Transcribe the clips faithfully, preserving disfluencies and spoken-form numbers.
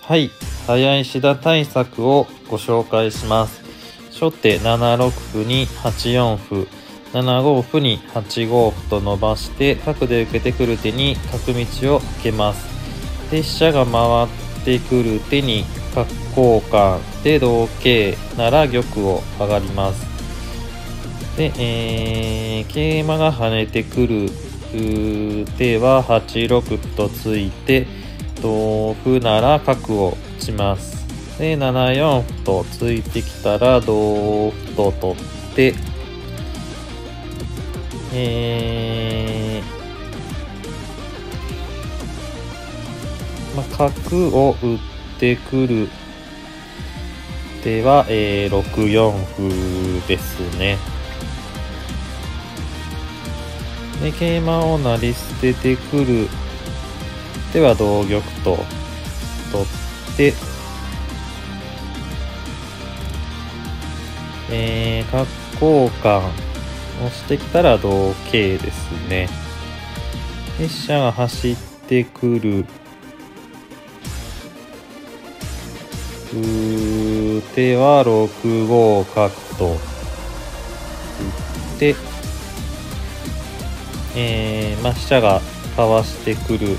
はい、早い志田対策をご紹介します。初手ななろく歩にはちよん歩、ななご歩にはちご歩と伸ばして角で受けてくる手に角道を開けます。で、飛車が回ってくる手に角交換で同桂なら玉を上がります。で、えー、桂馬が跳ねてくる手ははちろく歩とついて同歩なら角を打ちます。で、ななよん歩とついてきたら同歩と取って、えー、まあ、角を打ってくる手は、えー、ろくよん歩ですね。で、桂馬を成り捨ててくる手は同玉と取って、えー、角交換をしてきたら同桂ですね。で、飛車が走ってくる手はろく五角と打って、えー、まあ、飛車がかわしてくる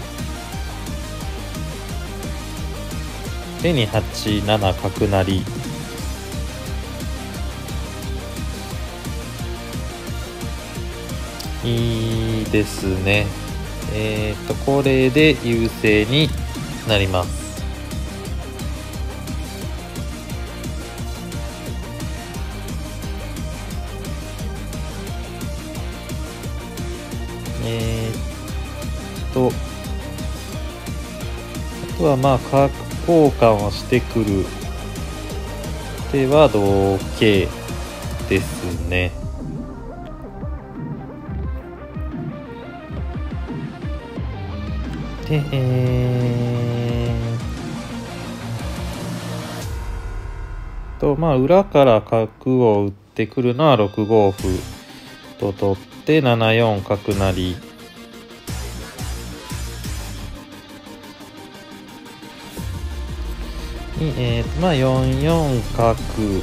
手にはちなな角成。いいですね。えっと、これで優勢になります。えー、っと、あとはまあ、角交換をしてくる手は同桂ですね。で、えー、と、まあ、裏から角を打ってくるのはろく五歩と取ってなな四角成。に、えーと、まあ、よん四角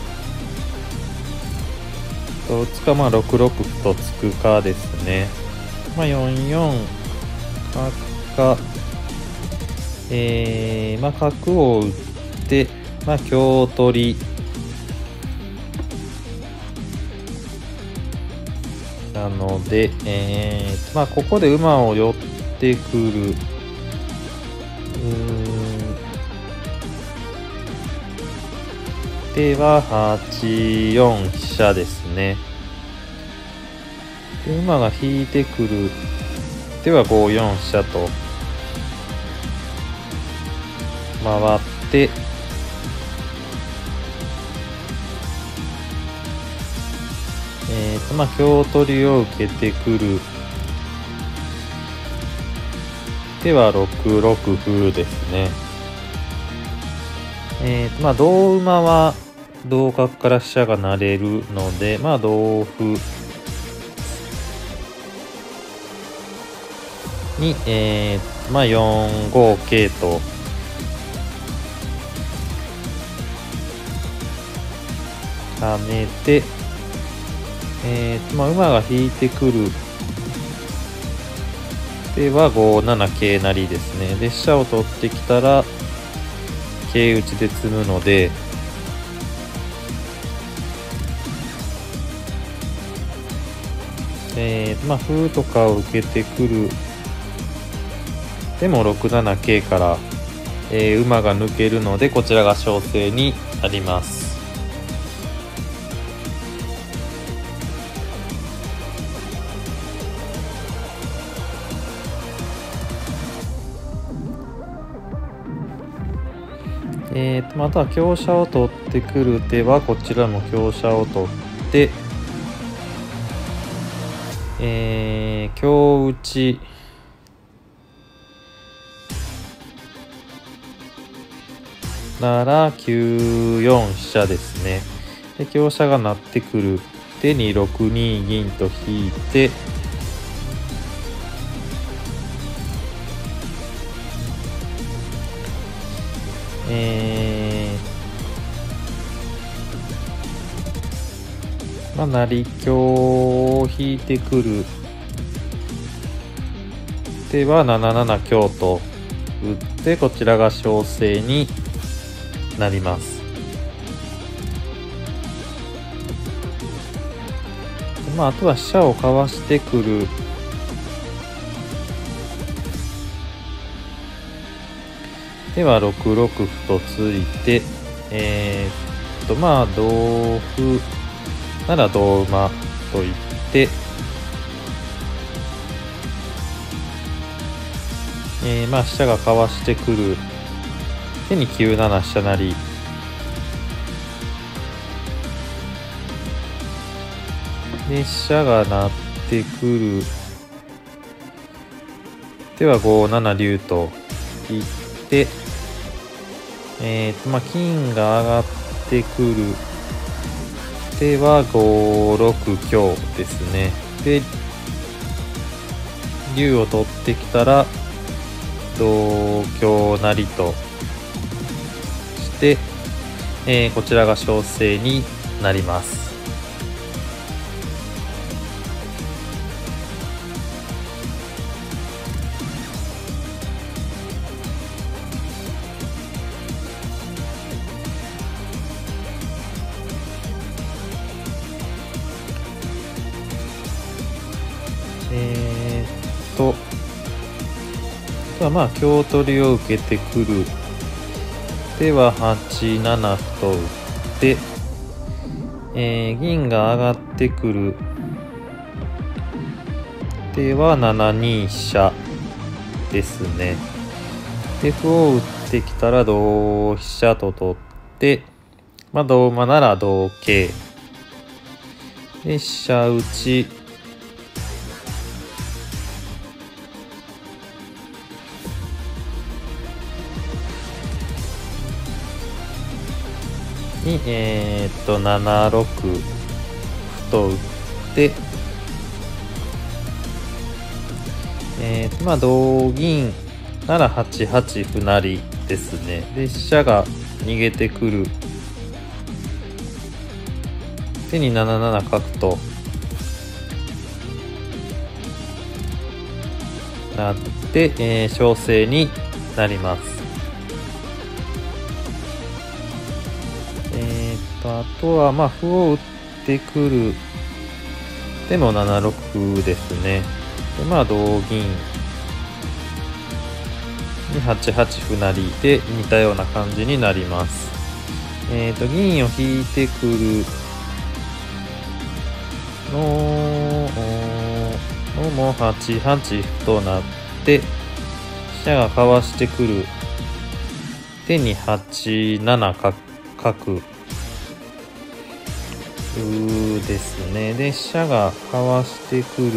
と打つか、まあ、ろく六歩と突くかですね。まあ、よん四角か、えー、まあ、角を打って、まあ、香取りなので、えー、まあ、ここで馬を寄ってくる。うーん手ははち四飛車ですね。で、馬が引いてくる手はご四飛車と回って、えーとまあ、香取りを受けてくる手はろく六歩ですね。えーとまあ、同馬は同角から飛車が成れるので、まあ、同歩に、えーまあ、よん五桂と跳ねて、えーとまあ、馬が引いてくる手はご七桂成ですね。で、飛車を取ってきたら桂打ちで詰むので、えー、まあ歩とかを受けてくるでもろく七桂から、えー、馬が抜けるので、こちらが勝勢になります。えーと、あとは香車を取ってくる手はこちらも香車を取って、えー、香打ちならきゅう四飛車ですね。で、香車が成ってくる手にろく二銀と引いて、 えー、まあ成香を引いてくる手はなななな香と打ってこちらが小生になります。まあ、あとは飛車をかわしてくる。ではろくろく歩とついて、えー、っとまあ同歩なら同馬といって、えー、まあ飛車がかわしてくる手にきゅうなな飛車成。で飛車が成ってくる手はごなな竜と引いて、えーとまあ、金が上がってくる手はごろく香ですね。で竜を取ってきたら同香成として、えー、こちらが小生になります。えー、っとあとはまあ香取りを受けてくる手ははちなな歩と打って、えー、銀が上がってくる手はななに飛車ですね。で歩を打ってきたら同飛車と取って、まあ、同馬なら同桂で飛車打ちに、えー、っとななろく歩と打って、えー、まあ同銀ならはちはち歩成ですね。で飛車が逃げてくる手になななな角となって、えー、小生になります。えー、っとあとはまあ歩を打ってくるでもななろく歩ですね。でまあ同銀にはちはち歩成で似たような感じになります。えー、っと銀を引いてくるののもはちはち歩となって飛車がかわしてくる手にはちなな角うですね。で飛車がかわしてくる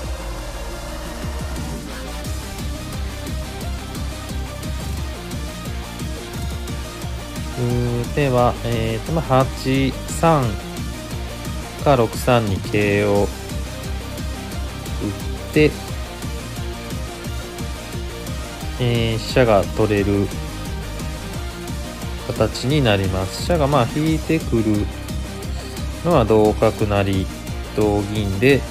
う手は、えーとまあ、はちさんかろくさんに桂を打って、えー、飛車が取れる形になります。飛車がまあ引いてくるのは同角成同銀で、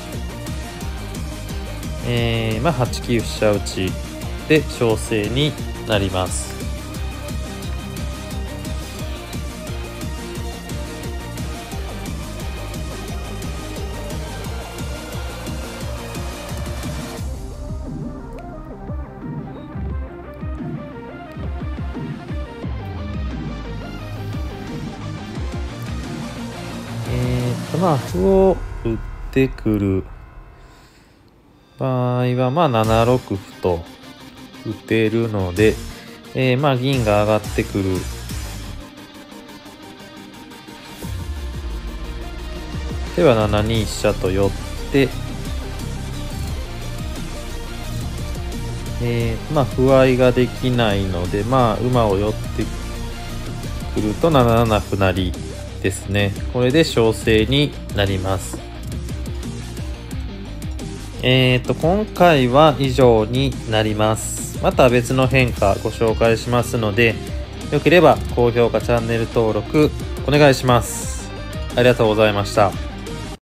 えー、まあはちきゅう飛車打ちで小生になります。まあ歩を打ってくる場合はまあななろく歩と打てるので、えー、まあ銀が上がってくるではななに飛車と寄って、えー、まあ歩合いができないのでまあ馬を寄ってくるとなななな歩成ですね。これで小生になります。えーと今回は以上になります。また別の変化ご紹介しますので、 よければ高評価、チャンネル登録お願いします。ありがとうございました。